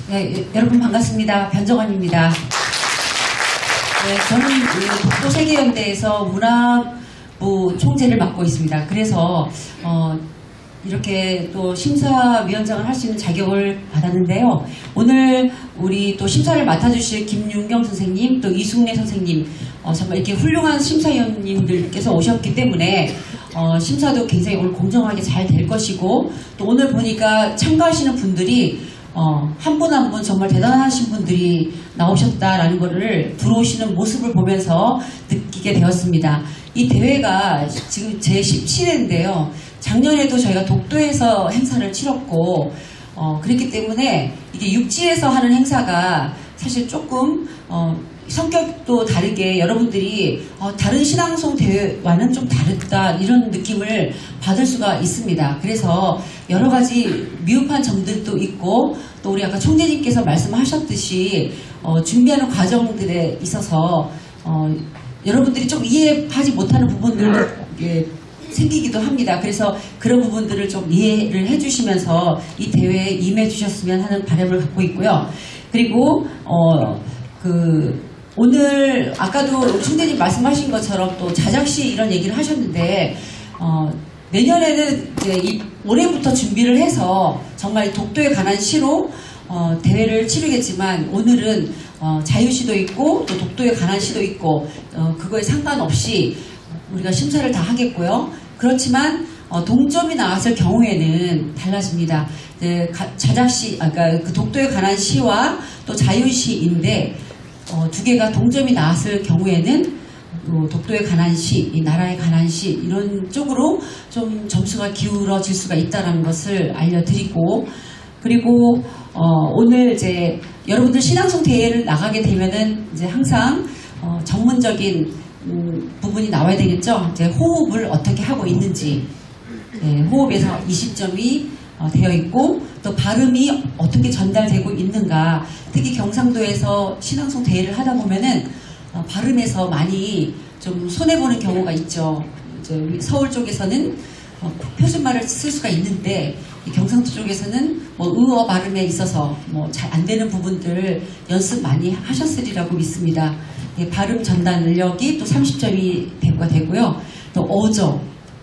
네, 여러분 반갑습니다. 변정원입니다. 네, 저는 독도세계연대에서 문화부 총재를 맡고 있습니다. 그래서 이렇게 또 심사위원장을 할 수 있는 자격을 받았는데요. 오늘 우리 또 심사를 맡아주실 김윤경 선생님, 또 이숙래 선생님, 정말 이렇게 훌륭한 심사위원님들께서 오셨기 때문에 심사도 굉장히 오늘 공정하게 잘 될 것이고, 또 오늘 보니까 참가하시는 분들이 한 분 한 분 정말 대단하신 분들이 나오셨다라는 것을 들어오시는 모습을 보면서 느끼게 되었습니다. 이 대회가 지금 제 17회인데요. 작년에도 저희가 독도에서 행사를 치렀고, 그렇기 때문에 이게 육지에서 하는 행사가 사실 조금 성격도 다르게 여러분들이 다른 신앙송 대회와는 좀 다르다 이런 느낌을 받을 수가 있습니다. 그래서 여러 가지 미흡한 점들도 있고, 또 우리 아까 총재님께서 말씀하셨듯이 준비하는 과정들에 있어서 여러분들이 좀 이해하지 못하는 부분들도 생기기도 합니다. 그래서 그런 부분들을 좀 이해를 해주시면서 이 대회에 임해 주셨으면 하는 바람을 갖고 있고요. 그리고 오늘 아까도 총재님 말씀하신 것처럼 또 자작시 이런 얘기를 하셨는데, 내년에는 이제 올해부터 준비를 해서 정말 독도에 관한 시로 대회를 치르겠지만, 오늘은 자유시도 있고 또 독도에 관한 시도 있고 그거에 상관없이 우리가 심사를 다 하겠고요. 그렇지만 동점이 나왔을 경우에는 달라집니다. 자작시, 그러니까 그 독도에 관한 시와 또 자유시인데 두 개가 동점이 나왔을 경우에는 독도에 관한 시, 이 나라에 관한 시 이런 쪽으로 좀 점수가 기울어질 수가 있다는 것을 알려드리고, 그리고 오늘 이제 여러분들 신앙송 대회를 나가게 되면은 이제 항상 전문적인 부분이 나와야 되겠죠. 이제 호흡을 어떻게 하고 있는지, 호흡에서 20점이 되어 있고, 또 발음이 어떻게 전달되고 있는가. 특히 경상도에서 신앙송 대회를 하다 보면은 발음에서 많이 좀 손해보는 경우가 있죠. 이제 서울 쪽에서는 표준말을 쓸 수가 있는데, 경상도 쪽에서는 의어 발음에 있어서 잘 안 되는 부분들 연습 많이 하셨으리라고 믿습니다. 발음 전달력이 또 30점이 되고요. 또 어조,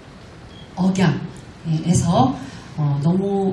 억양에서 너무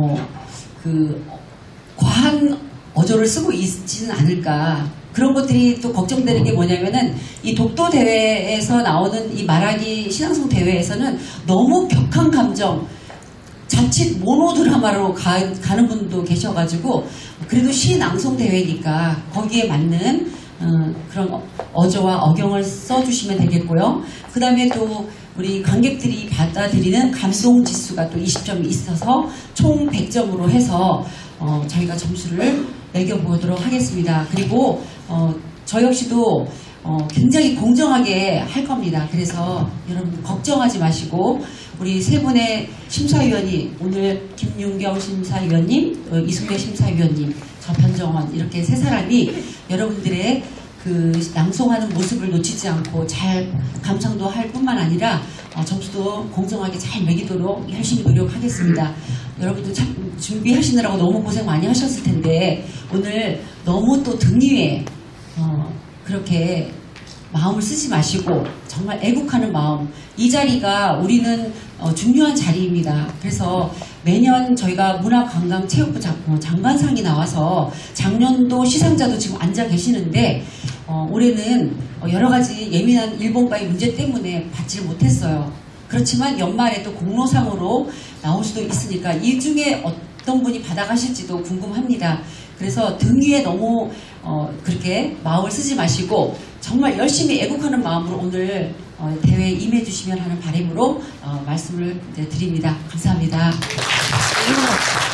과한 어조를 쓰고 있지는 않을까. 그런 것들이 또 걱정되는 게 뭐냐면은, 이 독도 대회에서 나오는 이 말하기 신앙송 대회에서는 너무 격한 감정, 자칫 모노드라마로 가는 분도 계셔가지고, 그래도 시낭송 대회니까 거기에 맞는 그런 어조와 억양을 써주시면 되겠고요. 그 다음에 또 우리 관객들이 받아들이는 감동 지수가 또 20점이 있어서 총 100점으로 해서 저희가 점수를 매겨보도록 하겠습니다. 그리고 저 역시도 굉장히 공정하게 할 겁니다. 그래서 여러분 걱정하지 마시고, 우리 세 분의 심사위원이, 오늘 김윤경 심사위원님, 이숙래 심사위원님, 저 변정원, 이렇게 세 사람이 여러분들의 그 낭송하는 모습을 놓치지 않고 잘 감상도 할 뿐만 아니라 점수도 공정하게 잘 매기도록 열심히 노력하겠습니다. 여러분들 참 준비하시느라고 너무 고생 많이 하셨을 텐데, 오늘 너무 또 등 위에 그렇게 마음을 쓰지 마시고 정말 애국하는 마음, 이 자리가 우리는 중요한 자리입니다. 그래서 매년 저희가 문화관광체육부 장관상이 나와서 작년도 시상자도 지금 앉아 계시는데, 올해는 여러 가지 예민한 일본과의 문제 때문에 받지 못했어요. 그렇지만 연말에 또 공로상으로 나올 수도 있으니까 이 중에 어떤 분이 받아가실지도 궁금합니다. 그래서 등 위에 너무 그렇게 마음을 쓰지 마시고 정말 열심히 애국하는 마음으로 오늘 대회에 임해 주시면 하는 바람으로 말씀을 드립니다. 감사합니다.